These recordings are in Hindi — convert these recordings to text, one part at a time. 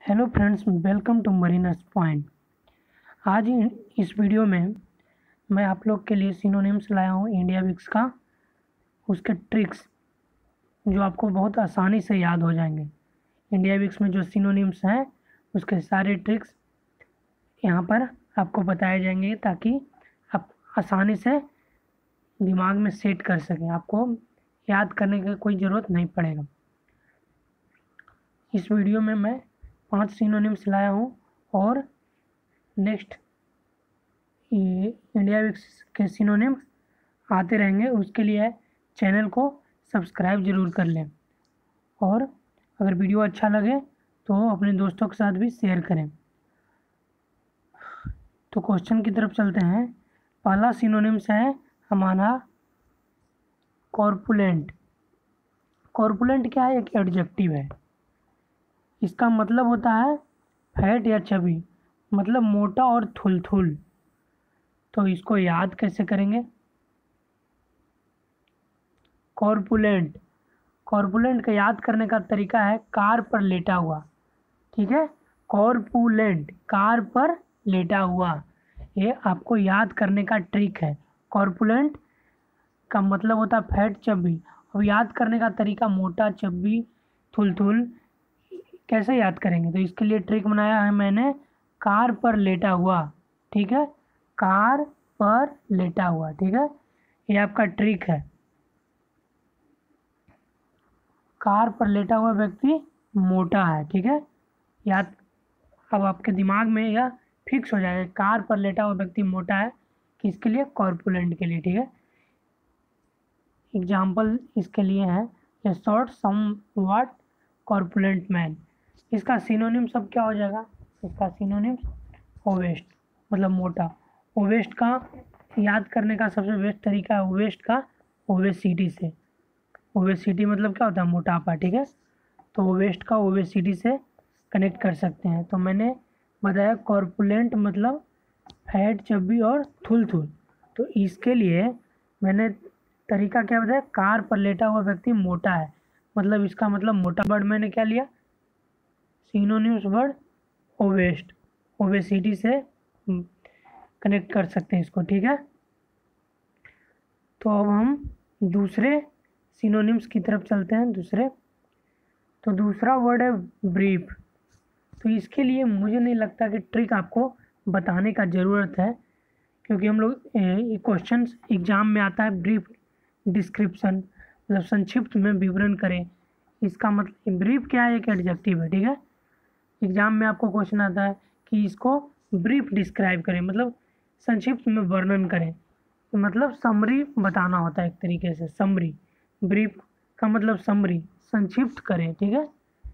Hello friends, welcome to Marinus point. आज इस वीडियो में मैं आप लोग के लिए सिनोनिम्स लाया हूँ इंडिया विक्स का, उसके ट्रिक्स जो आपको बहुत आसानी से याद हो जाएंगे। इंडिया विक्स में जो सिनोनिम्स हैं उसके सारे ट्रिक्स यहाँ पर आपको बताए जाएंगे ताकि आप आसानी से दिमाग में सेट कर सकें, आपको याद करने की कोई ज़रूरत नहीं पड़ेगा। इस वीडियो में मैं 5 सिनोनिम्स लाया हूँ और नेक्स्ट इंडिया विक्स के सिनोनिम्स आते रहेंगे। उसके लिए चैनल को सब्सक्राइब ज़रूर कर लें और अगर वीडियो अच्छा लगे तो अपने दोस्तों के साथ भी शेयर करें। तो क्वेश्चन की तरफ चलते हैं। पहला सिनोनिम्स है हमारा कॉर्पुलेंट। कॉर्पुलेंट क्या है? एक एडजेक्टिव है। इसका मतलब होता है फैट या चबी, मतलब मोटा और थुलथुल। तो इसको याद कैसे करेंगे? कॉर्पुलेंट, कॉर्पुलेंट का याद करने का तरीका है कार पर लेटा हुआ। ठीक है, कॉर्पुलेंट, कार पर लेटा हुआ, ये आपको याद करने का ट्रिक है। कॉर्पुलेंट का मतलब होता है फैट, चब्बी। अब याद करने का तरीका मोटा, चब्बी, थुलथुल, कैसे याद करेंगे? तो इसके लिए ट्रिक बनाया है मैंने, कार पर लेटा हुआ। ठीक है, कार पर लेटा हुआ। ठीक है, ये आपका ट्रिक है। कार पर लेटा हुआ व्यक्ति मोटा है। ठीक है, याद अब आपके दिमाग में यह फिक्स हो जाएगा, कार पर लेटा हुआ व्यक्ति मोटा है। किसके लिए? कॉर्पुलेंट के लिए। ठीक है, एग्जाम्पल इसके लिए है a short somewhat corpulent man. इसका सिनोनिम सब क्या हो जाएगा? इसका सिनोनिम ओवेस्ट, मतलब मोटा। ओवेस्ट का याद करने का सबसे बेस्ट तरीका है ओवेस्ट का ओवेसिटी से। ओवेसिटी मतलब क्या होता है? मोटापा। ठीक है, तो ओवेस्ट का ओवेसिटी से कनेक्ट कर सकते हैं। तो मैंने बताया कॉर्पुलेंट मतलब फैट, चब्बी और थुलथुल। तो इसके लिए मैंने तरीका क्या बताया? कार पर लेटा हुआ व्यक्ति मोटा है, मतलब इसका मतलब मोटा वर्ड मैंने क्या लिया? सिनोनिम्स वर्ड ओवेस्ट, ओवेसिटी से कनेक्ट कर सकते हैं इसको। ठीक है, तो अब हम दूसरे सिनोनिम्स की तरफ चलते हैं। तो दूसरा वर्ड है ब्रीफ। तो इसके लिए मुझे नहीं लगता कि ट्रिक आपको बताने का ज़रूरत है, क्योंकि हम लोग ये क्वेश्चन एग्जाम में आता है ब्रीफ डिस्क्रिप्शन, मतलब संक्षिप्त में विवरण करें। इसका मतलब ब्रीफ क्या है? एक एडजेक्टिव है। ठीक है, एग्जाम में आपको क्वेश्चन आता है कि इसको ब्रीफ डिस्क्राइब करें, मतलब संक्षिप्त में वर्णन करें, मतलब समरी बताना होता है एक तरीके से। समरी, ब्रीफ का मतलब समरी, संक्षिप्त करें। ठीक है,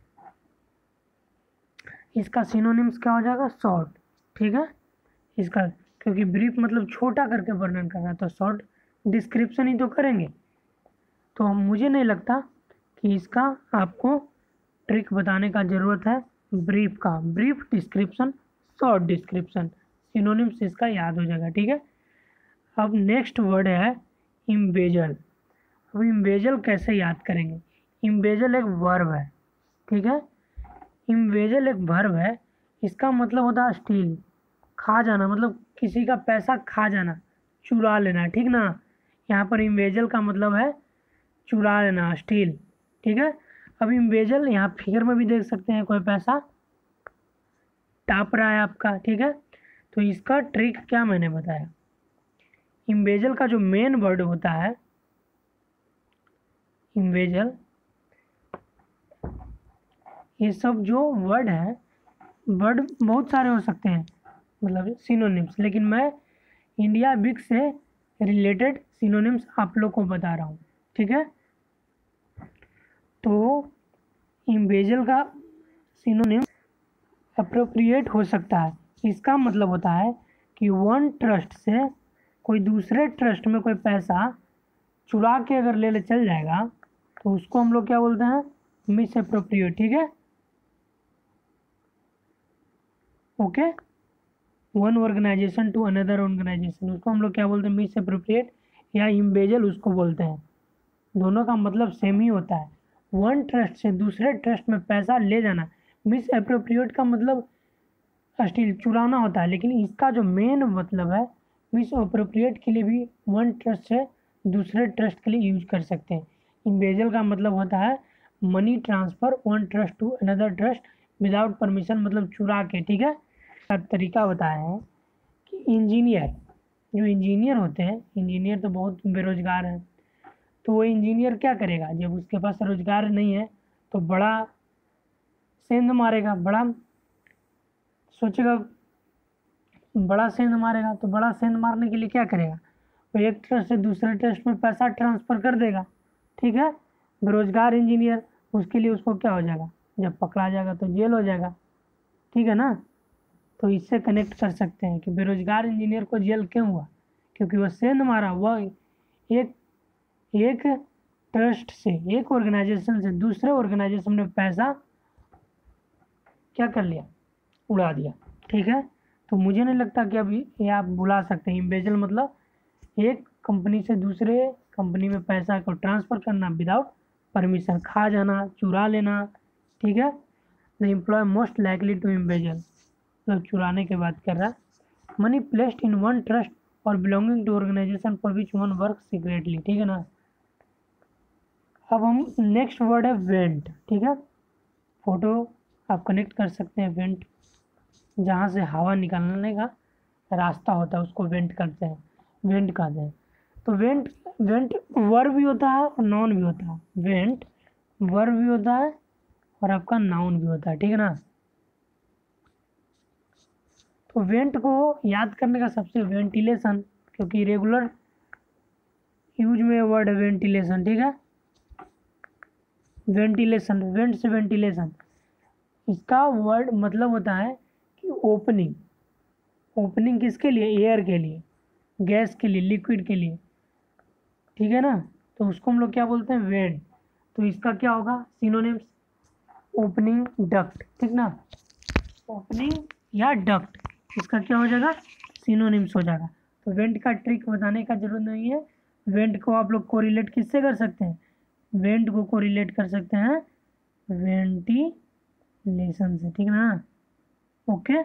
इसका सिनोनिम्स क्या हो जाएगा? शॉर्ट। ठीक है, इसका क्योंकि ब्रीफ मतलब छोटा करके वर्णन करना, तो शॉर्ट डिस्क्रिप्शन ही तो करेंगे। तो मुझे नहीं लगता कि इसका आपको ट्रिक बताने का ज़रूरत है ब्रीफ का। Brief description, short description, synonyms इसका याद हो जाएगा। ठीक है, अब नेक्स्ट वर्ड है इम्बेजल। अब इम्बेजल कैसे याद करेंगे? इम्बेजल एक वर्ब है। ठीक है, इम्बेजल एक वर्ब है। इसका मतलब होता है स्टील, खा जाना, मतलब किसी का पैसा खा जाना, चुरा लेना। ठीक ना, यहाँ पर इम्बेजल का मतलब है चुरा लेना, स्टील। ठीक है, अब इम्बेजल यहाँ फिगर में भी देख सकते हैं, कोई पैसा टाप रहा है आपका। ठीक है, तो इसका ट्रिक क्या मैंने बताया? इम्बेजल का जो मेन वर्ड होता है, इम्बेजल, ये सब जो वर्ड है, वर्ड बहुत सारे हो सकते हैं, मतलब सिनोनिम्स, लेकिन मैं इंडिया विक्स से रिलेटेड सिनोनिम्स आप लोग को बता रहा हूँ। ठीक है, तो इम्बेजल का सिनोनिम अप्रोप्रिएट हो सकता है। इसका मतलब होता है कि वन ट्रस्ट से कोई दूसरे ट्रस्ट में कोई पैसा चुरा के अगर ले चल जाएगा तो उसको हम लोग क्या बोलते हैं? Misappropriate. ठीक है, okay, one organization to another organization, उसको हम लोग क्या बोलते हैं? मिस अप्रोप्रिएट या इम्बेजल उसको बोलते हैं। दोनों का मतलब सेम ही होता है। वन ट्रस्ट से दूसरे ट्रस्ट में पैसा ले जाना, मिस एप्रोप्रिएट का मतलब स्टील चुराना होता है, लेकिन इसका जो मेन मतलब है मिस एप्रोप्रिएट के लिए भी वन ट्रस्ट से दूसरे ट्रस्ट के लिए यूज कर सकते हैं। इम्बेजल का मतलब होता है money transfer one trust to another trust without permission, मतलब चुरा के, ठीक है। का तरीका बताया है कि इंजीनियर, जो इंजीनियर होते हैं, इंजीनियर तो बहुत बेरोजगार हैं, तो वो इंजीनियर क्या करेगा जब उसके पास रोजगार नहीं है, तो बड़ा सेंध मारेगा, बड़ा सोचेगा, बड़ा सेंध मारेगा। तो बड़ा सेंध मारने के लिए क्या करेगा, वो एक ट्रस्ट से दूसरे ट्रस्ट में पैसा ट्रांसफर कर देगा, ठीक है। बेरोजगार इंजीनियर, उसके लिए उसको क्या हो जाएगा, जब पकड़ा जाएगा तो जेल हो जाएगा, ठीक है ना। तो इससे कनेक्ट कर सकते हैं कि बेरोजगार इंजीनियर को जेल क्यों हुआ, क्योंकि वह सेंध मारा, वह एक एक ट्रस्ट से, एक ऑर्गेनाइजेशन से दूसरे ऑर्गेनाइजेशन में पैसा क्या कर लिया, उड़ा दिया, ठीक है। तो मुझे नहीं लगता कि अभी ये आप बुला सकते हैं। इम्बेजल मतलब एक कंपनी से दूसरे कंपनी में पैसा को ट्रांसफ़र करना विदाउट परमिशन, खा जाना, चुरा लेना, ठीक है। The employ most likely to embezzle, मतलब चुराने की बात कर रहा है। Money placed in one trust और belonging to organisation for which one work secretly, ठीक है ना। अब हम नेक्स्ट वर्ड है वेंट, ठीक है। फोटो आप कनेक्ट कर सकते हैं, वेंट जहाँ से हवा निकालने का रास्ता होता है उसको वेंट करते हैं, वेंट कहते हैं। तो वेंट वेंट वर्ब भी होता है और नाउन भी होता है। वेंट वर्ब भी होता है और आपका नाउन भी होता है, ठीक है ना। तो वेंट को याद करने का सबसे वेंटिलेशन, क्योंकि रेगुलर यूज में वर्ड है वेंटिलेशन, ठीक है। वेंटिलेशन, वेंट से वेंटिलेशन, इसका वर्ड मतलब होता है कि ओपनिंग। ओपनिंग किसके लिए, एयर के लिए, गैस के लिए, लिक्विड के लिए, ठीक है ना। तो उसको हम लोग क्या बोलते हैं, वेंट। तो इसका क्या होगा सिनोनिम्स, ओपनिंग, डक्ट, ठीक ना। ओपनिंग या डक्ट, इसका क्या हो जाएगा, सिनोनिम्स हो जाएगा। तो वेंट का ट्रिक बताने का जरूरत नहीं है। वेंट को आप लोग कोरिलेट किससे कर सकते हैं, वेंट को कोरिलेट कर सकते हैं वेंटिलेशन से, ठीक है ना। ओके,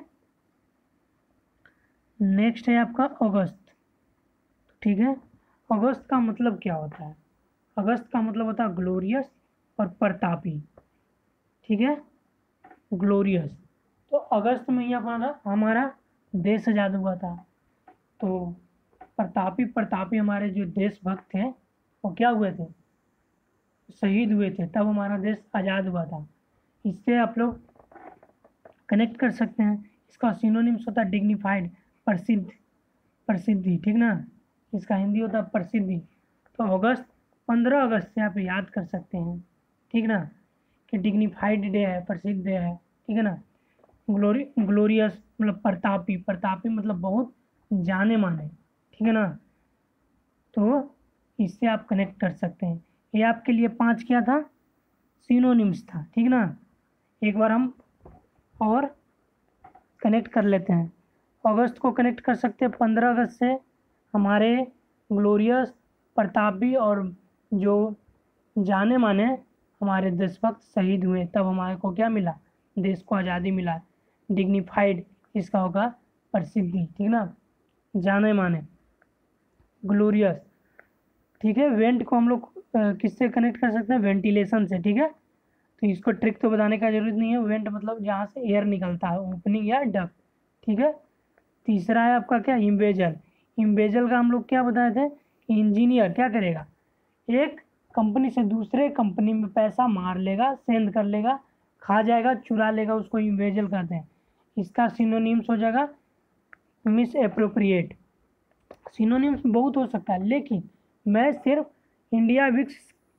नेक्स्ट है आपका अगस्त, ठीक है। अगस्त का मतलब क्या होता है, अगस्त का मतलब होता है ग्लोरियस और प्रतापी, ठीक है, ग्लोरियस। तो अगस्त में ही हमारा देश आज़ाद हुआ था। तो प्रतापी हमारे जो देशभक्त थे वो क्या हुए थे, शहीद हुए थे, तब हमारा देश आज़ाद हुआ था। इससे आप लोग कनेक्ट कर सकते हैं। इसका सिनोनिम्स होता है डिग्निफाइड, प्रसिद्ध, प्रसिद्धि, ठीक ना। इसका हिंदी होता है प्रसिद्धि। तो अगस्त 15 अगस्त से आप याद कर सकते हैं, ठीक ना, कि डिग्निफाइड डे है, प्रसिद्ध डे है, ठीक है ना। ग्लोरियस मतलब प्रतापी, प्रतापी मतलब बहुत जाने माने, ठीक है ना। तो इससे आप कनेक्ट कर सकते हैं। ये आपके लिए 5 क्या था, सिनोनिम्स था, ठीक ना। एक बार हम और कनेक्ट कर लेते हैं। अगस्त को कनेक्ट कर सकते हैं 15 अगस्त से, हमारे ग्लोरियस, प्रतापी और जो जाने माने हमारे देशभक्त शहीद हुए, तब हमारे को क्या मिला, देश को आज़ादी मिला। डिग्निफाइड इसका होगा प्रसिद्धि, ठीक ना, जाने माने, ग्लोरियस, ठीक है। वेंट को हम लोग किससे कनेक्ट कर सकते हैं, वेंटिलेशन से, ठीक है। तो इसको ट्रिक तो बताने का जरूरत नहीं है। वेंट मतलब जहाँ से एयर निकलता है, ओपनिंग या डक्ट, ठीक है। तीसरा है आपका क्या, इम्बेजल। इम्बेजल का हम लोग क्या बताए थे कि इंजीनियर क्या करेगा, एक कंपनी से दूसरे कंपनी में पैसा मार लेगा, सेंड कर लेगा, खा जाएगा, चुरा लेगा, उसको इम्बेजल कहते हैं। इसका सिनोनिम्स हो जाएगा मिस एप्रोप्रिएट। सिनोनिम्स बहुत हो सकता है, लेकिन मैं सिर्फ इंडिया विक्स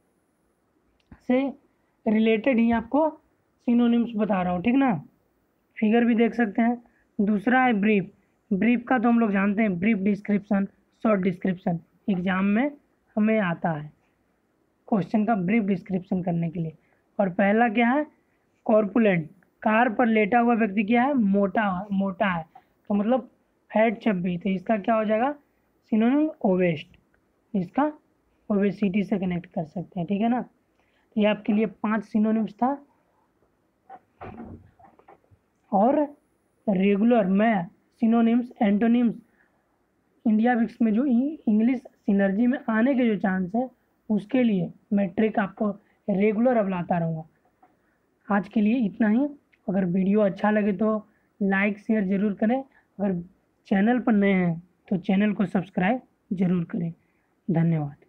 से रिलेटेड ही आपको सिनोनिम्स बता रहा हूँ, ठीक ना। फिगर भी देख सकते हैं। दूसरा है ब्रीफ। ब्रीफ का तो हम लोग जानते हैं, brief description, short description, exam में हमें आता है क्वेश्चन का ब्रीफ डिस्क्रिप्शन करने के लिए। और पहला क्या है, कॉर्पुलेंट, कार पर लेटा हुआ व्यक्ति क्या है, मोटा, मोटा है, तो मतलब फैट चब्बी, तो इसका क्या हो जाएगा सिनोनिम ओवेस्ट, इसका ओबेसिटी से कनेक्ट कर सकते हैं, ठीक है ना। ये आपके लिए 5 सिनोनिम्स था। और रेगुलर मैं सिनोनिम्स एंटोनिम्स इंडिया विक्स में जो इंग्लिश सिनर्जी में आने के जो चांस है उसके लिए मैं ट्रिक आपको रेगुलर अब लाता रहूँगा। आज के लिए इतना ही। अगर वीडियो अच्छा लगे तो लाइक शेयर ज़रूर करें। अगर चैनल पर नए हैं तो चैनल को सब्सक्राइब ज़रूर करें। धन्यवाद।